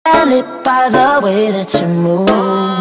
tell it by the way that you move.